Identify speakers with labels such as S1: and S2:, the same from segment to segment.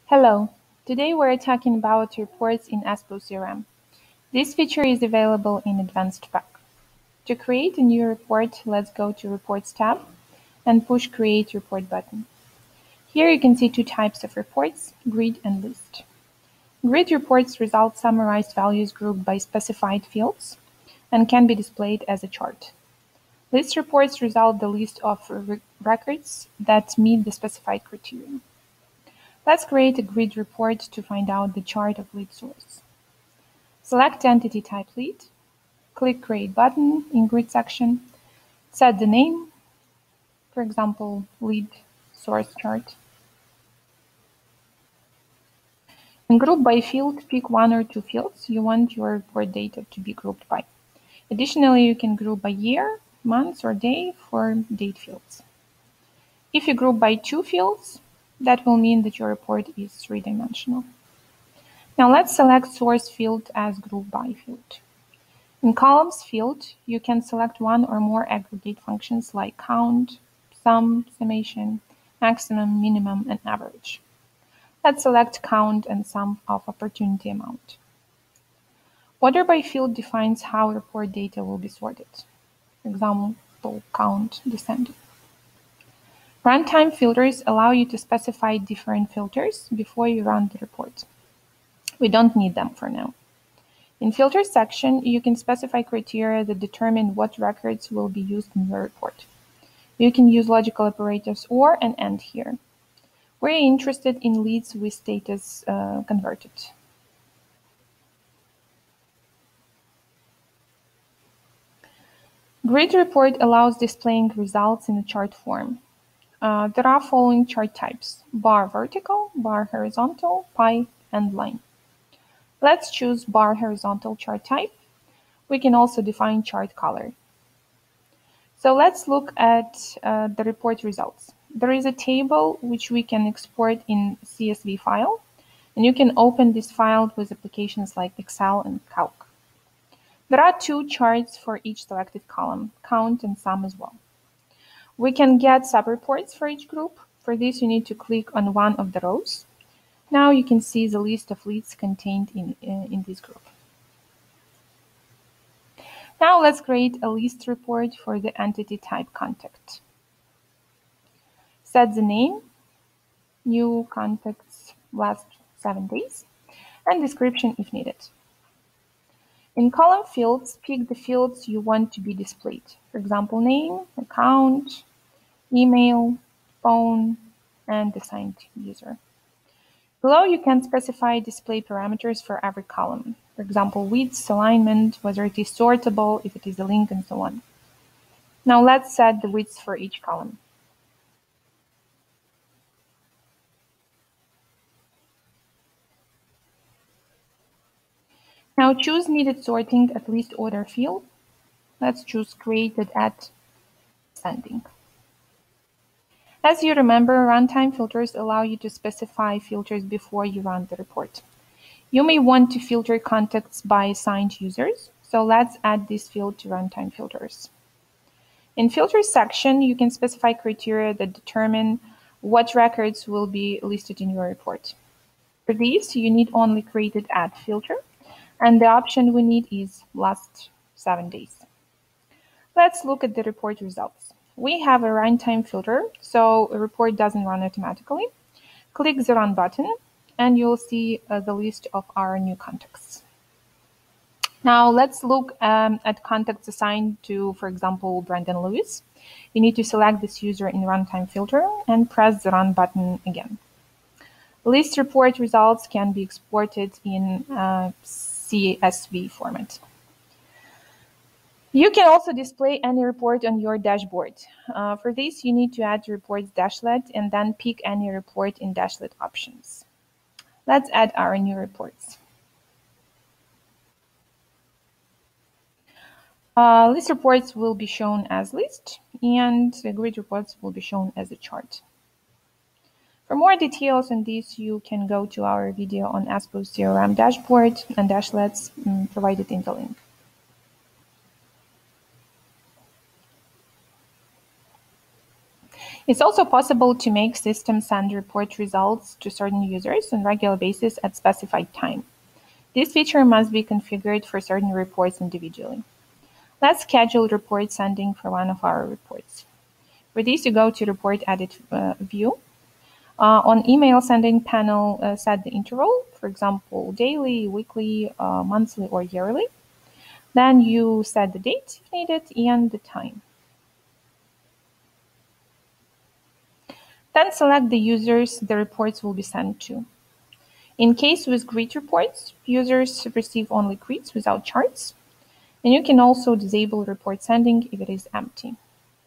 S1: Hello, today we're talking about reports in EspoCRM. This feature is available in Advanced Pack. To create a new report, let's go to Reports tab and push Create Report button. Here you can see two types of reports, grid and list. Grid reports result summarized values grouped by specified fields and can be displayed as a chart. List reports result the list of records that meet the specified criteria. Let's create a grid report to find out the chart of lead source. Select Entity Type Lead, click Create button in Grid section, set the name, for example, Lead Source Chart. In Group by Field, pick one or two fields you want your report data to be grouped by. Additionally, you can group by year, month, or day for date fields. If you group by two fields, that will mean that your report is three-dimensional. Now let's select Source field as Group by field. In Columns field, you can select one or more aggregate functions like count, sum, summation, maximum, minimum, and average. Let's select count and sum of opportunity amount. Order by field defines how report data will be sorted. For example, count descending. Runtime filters allow you to specify different filters before you run the report. We don't need them for now. In Filters section, you can specify criteria that determine what records will be used in your report. You can use logical operators or an AND here. We're interested in leads with status converted. Grid report allows displaying results in a chart form. There are following chart types: bar vertical, bar horizontal, pie, and line. Let's choose bar horizontal chart type. We can also define chart color. So let's look at the report results. There is a table which we can export in CSV file, and you can open this file with applications like Excel and Calc. There are two charts for each selected column, count and sum as well. We can get subreports for each group. For this, you need to click on one of the rows. Now you can see the list of leads contained in this group. Now let's create a list report for the entity type contact. Set the name, new contacts last 7 days, and description if needed. In column fields, pick the fields you want to be displayed. For example, name, account, email, phone, and assigned user. Below, you can specify display parameters for every column. For example, width, alignment, whether it is sortable, if it is a link, and so on. Now let's set the width for each column. Now choose needed sorting at list order field. Let's choose created at descending. As you remember, runtime filters allow you to specify filters before you run the report. You may want to filter contacts by assigned users, so let's add this field to runtime filters. In Filters section, you can specify criteria that determine what records will be listed in your report. For this, you need only created at filter, and the option we need is last 7 days. Let's look at the report results. We have a runtime filter, so a report doesn't run automatically. Click the Run button, and you'll see the list of our new contacts. Now let's look at contacts assigned to, for example, Brandon Lewis. You need to select this user in runtime filter and press the Run button again. List report results can be exported in CSV format. You can also display any report on your dashboard. For this, you need to add the report's dashlet and then pick any report in dashlet options. Let's add our new reports. List reports will be shown as list, and grid reports will be shown as a chart. For more details on this, you can go to our video on EspoCRM dashboard and dashlets provided in the link. It's also possible to make systems send report results to certain users on a regular basis at specified time. This feature must be configured for certain reports individually. Let's schedule report sending for one of our reports. For this, you go to Report Edit view. On email sending panel, set the interval, for example, daily, weekly, monthly, or yearly. Then you set the date if needed and the time. Then select the users the reports will be sent to. In case with greet reports, users receive only greets without charts. And you can also disable report sending if it is empty.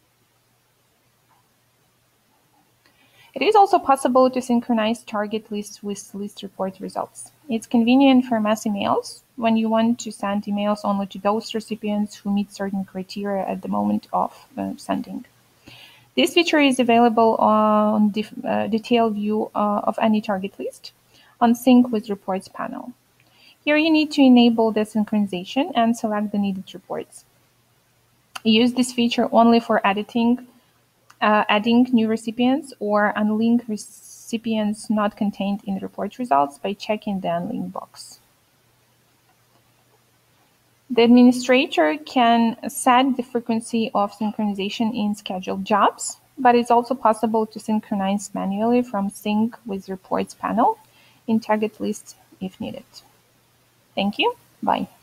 S1: It is also possible to synchronize target lists with list report results. It's convenient for mass emails when you want to send emails only to those recipients who meet certain criteria at the moment of sending. This feature is available on detailed view of any target list on Sync with Reports panel. Here you need to enable the synchronization and select the needed reports. Use this feature only for adding new recipients or unlink recipients not contained in report results by checking the unlink box. The administrator can set the frequency of synchronization in scheduled jobs, but it's also possible to synchronize manually from Sync with Reports panel in target list if needed. Thank you. Bye.